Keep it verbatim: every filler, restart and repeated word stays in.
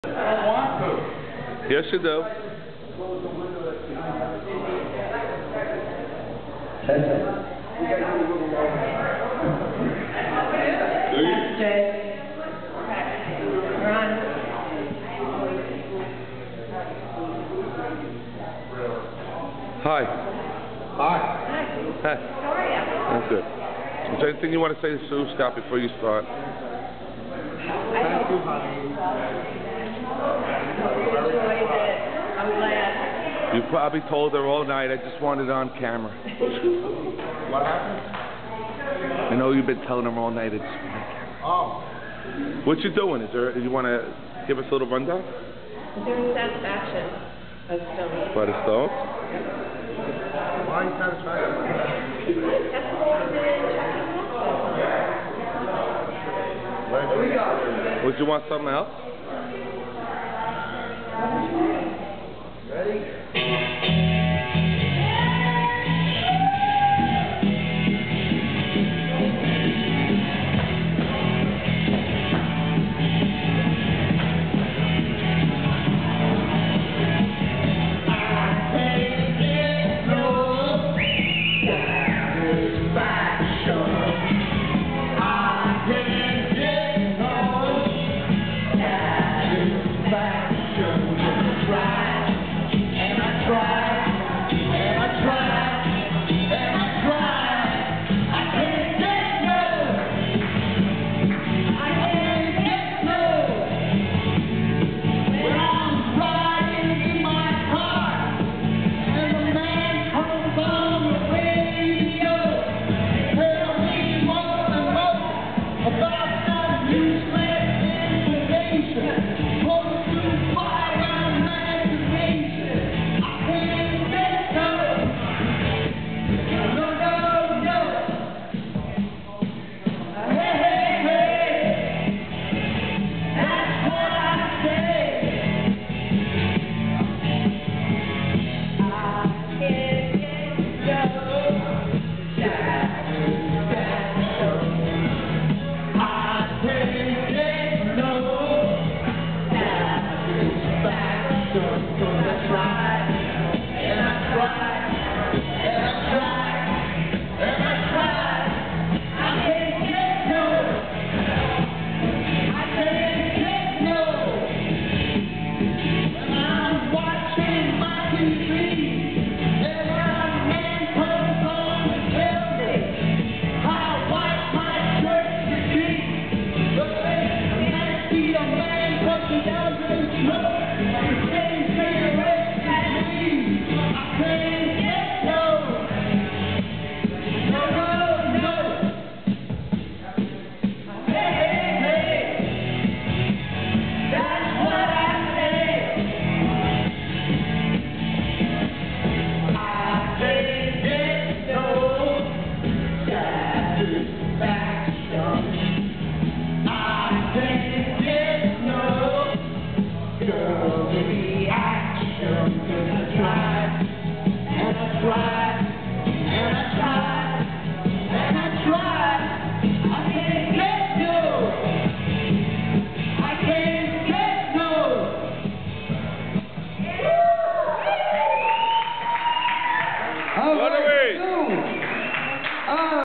I don't want to. Yes, you do. Hi. Hi. Hi. How are you? I'm good. Is there anything you want to say to Sue, Scott, before you start? Thank you, honey. I'm glad. You probably told her all night, I just want it on camera. What happened? I know you've been telling her all night, I just want it on camera. Oh. What you doing? Is there, you want to give us a little rundown? I'm doing satisfaction of filming. By the stove? Why satisfaction? That's what I did. Would you want something else? Ready? Be a man, but he doesn't know.